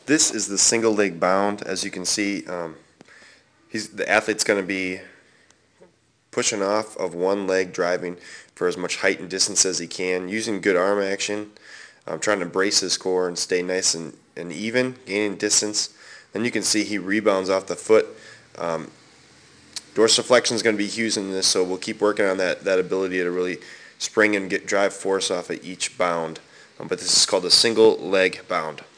This is the single leg bound. As you can see, the athlete's going to be pushing off of one leg, driving for as much height and distance as he can, using good arm action, trying to brace his core and stay nice and even, gaining distance. Then you can see he rebounds off the foot. Dorsiflexion is going to be huge in this, so we'll keep working on that ability to really spring and drive force off of each bound. But this is called a single leg bound.